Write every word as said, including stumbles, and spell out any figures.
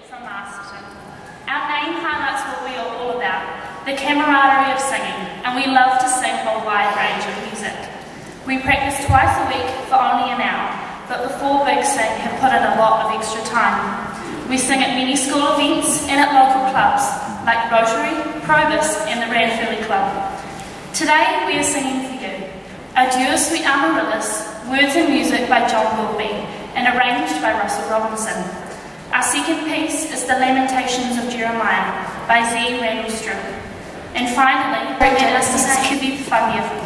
from Masterton. Our name highlights what we are all about, the camaraderie of singing, and we love to sing a wide range of music. We practice twice a week for only an hour, but before Big Sing have put in a lot of extra time. We sing at many school events and at local clubs, like Rotary, Probus and the Rathkeale Club. Today we are singing for you Adieu, Sweet Amarillis, words and music by Wilbye and arranged by Russel Robinson. Our second piece is the Lamentations of Jeremiah by Randall Stroope. And finally, bring us to Be Funny